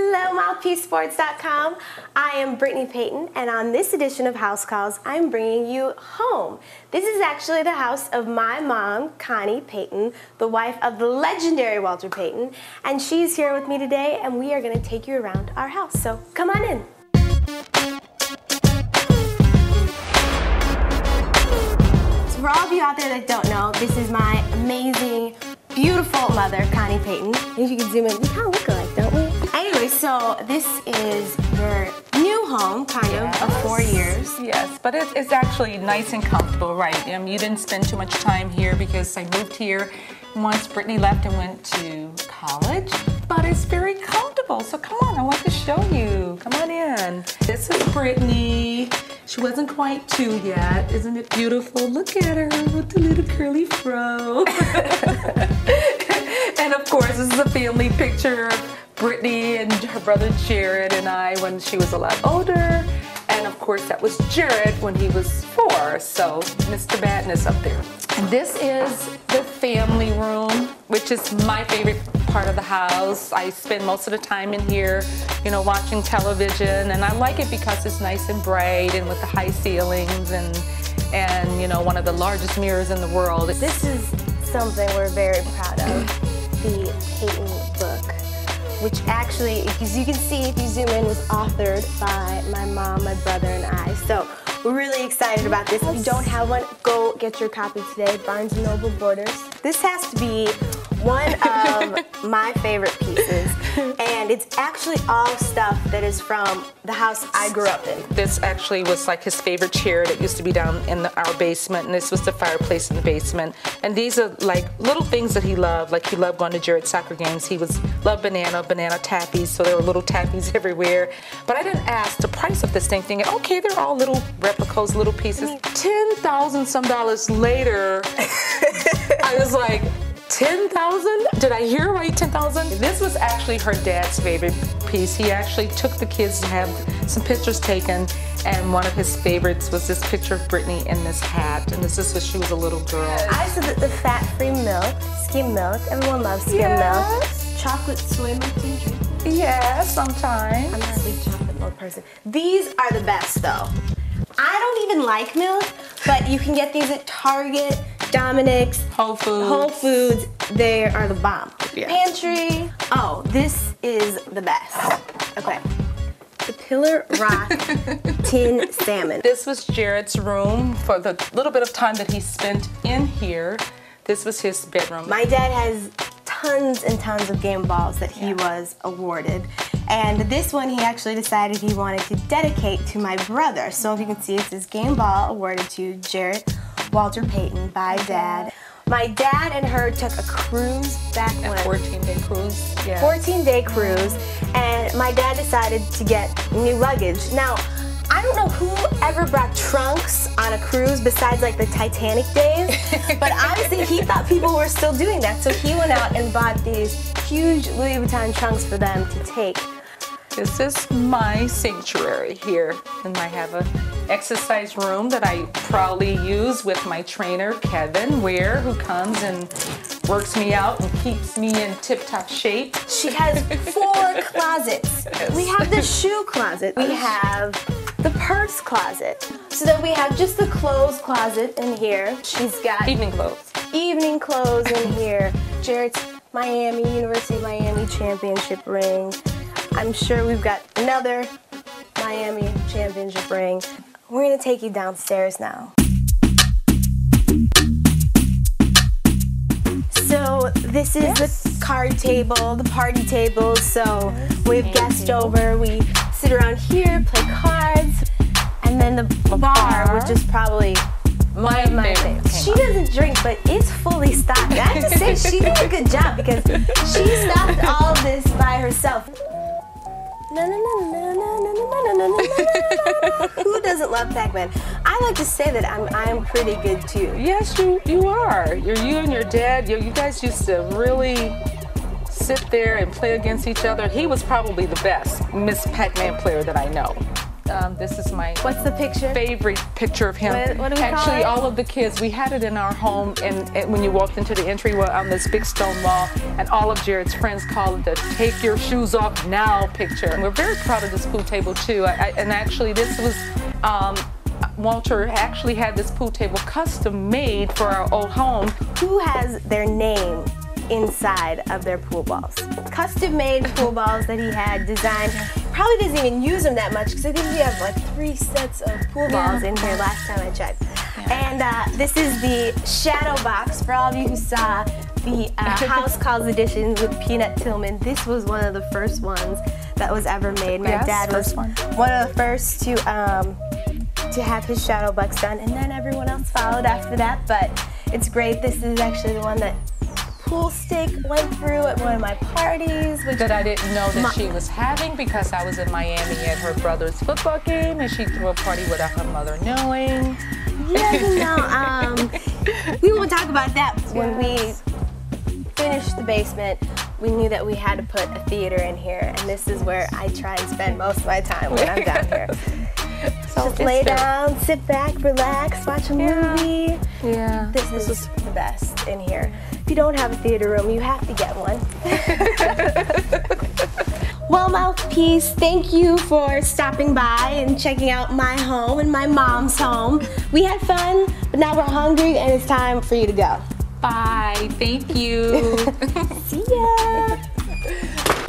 Hello, MouthpieceSports.com. I am Brittany Payton, and on this edition of House Calls, I'm bringing you home. This is actually the house of my mom, Connie Payton, the wife of the legendary Walter Payton, and she's here with me today, and we are going to take you around our house. So come on in. So for all of you out there that don't know, this is my amazing, beautiful mother, Connie Payton. If you can zoom in, we kind of look alike, don't we? Anyway, so this is your new home, kind of 4 years. Yes, but it's actually nice and comfortable, right? You didn't spend too much time here because I moved here once Brittany left and went to college, but it's very comfortable. So come on, I want to show you. Come on in. This is Brittany. She wasn't quite 2 yet. Isn't it beautiful? Look at her with the little curly fro. And of course, this is a family picture of Brittany and her brother Jared and I when she was a lot older. And of course, that was Jared when he was 4. So Mr. Badness up there. And this is the family room, which is my favorite part of the house. I spend most of the time in here, watching television, and I like it because it's nice and bright and with the high ceilings and one of the largest mirrors in the world. This is something we're very proud of, the Payton book, which actually, as you can see if you zoom in, was authored by my mom, my brother, and I. So we're really excited about this. If you don't have one, go get your copy today, Barnes & Noble Borders. This has to be one of my favorite pieces, and it's actually all stuff that is from the house I grew up in. This actually was like his favorite chair that used to be down in our basement, and this was the fireplace in the basement. And these are like little things that he loved, like he loved going to Jared's soccer games. He loved banana taffies, so there were little taffies everywhere. But I didn't ask the price of this thing, thinking, okay, they're all little replicas, little pieces. $10,000 some later, I was like, 10,000? Did I hear right? 10,000? This was actually her dad's favorite piece. He actually took the kids to have some pictures taken, and one of his favorites was this picture of Brittany in this hat, and this is when she was a little girl. I said that the fat-free milk, skim milk, everyone loves skim milk. Chocolate soy milk, do you drink? Yeah, sometimes. I'm not a big chocolate milk person. These are the best, though. I don't even like milk, but you can get these at Target, Dominic's, Whole Foods. They are the bomb. Yeah. Pantry. Oh, this is the best. Okay. The Pillar Rock tin salmon. This was Jared's room for the little bit of time that he spent in here. This was his bedroom. My dad has tons and tons of game balls that he was awarded. And this one he actually decided he wanted to dedicate to my brother. So if you can see, it's his game ball awarded to Jared Walter Payton by Dad. My dad and her took a cruise back when. 14-day cruise. Yeah. 14-day cruise, and my dad decided to get new luggage. Now, I don't know who ever brought trunks on a cruise besides like the Titanic days, but honestly, he thought people were still doing that, so he went out and bought these huge Louis Vuitton trunks for them to take. This is my sanctuary here, and I have an exercise room that I proudly use with my trainer, Kevin Ware, who comes and works me out and keeps me in tip-top shape. She has 4 closets. Yes. We have the shoe closet. We have the purse closet. So then we have just the clothes closet in here. She's got evening clothes. Evening clothes in here. Jared's University of Miami championship ring. I'm sure we've got another Miami championship ring. We're gonna take you downstairs now. So this is the card table, the party table. So we have guests over, we sit around here, play cards, and then the bar, which is probably my favorite. She doesn't drink, but it's fully stocked. I have to say, she did a good job because she stocked all of this by herself. Who doesn't love Pac-Man? I like to say that I'm pretty good too. Yes, you are. You and your dad, you guys used to really sit there and play against each other. He was probably the best Miss Pac-Man player that I know. This is my What's the picture? favorite picture of him. What do we call Actually, it? all of the kids, we had it in our home, and when you walked into the entryway on this big stone wall, and all of Jared's friends call it the "Take Your Shoes Off Now" picture. And we're very proud of this pool table too. And actually, this was. Walter actually had this pool table custom made for our old home. Who has their name inside of their pool balls? Custom made pool balls that he had designed. Probably doesn't even use them that much because I think we have like 3 sets of pool balls in here last time I checked. And this is the shadow box for all of you who saw the House Calls Editions with Peanut Tillman. This was one of the first ones that was ever made. My dad was one of the first to have his shadow box done, and then everyone else followed after that. But it's great. This is actually the one that Pool Stick went through at one of my parties. Which that I didn't know that she was having because I was in Miami at her brother's football game, and she threw a party without her mother knowing. Yeah, you know, we won't talk about that. When we finished the basement, we knew that we had to put a theater in here, and this is where I try and spend most of my time when I'm down here. So just lay down, sit back, relax, watch a movie. Yeah. This is the best in here. If you don't have a theater room, you have to get one. Well, Mouthpiece, thank you for stopping by and checking out my home and my mom's home. We had fun, but now we're hungry and it's time for you to go. Bye. Thank you. See ya.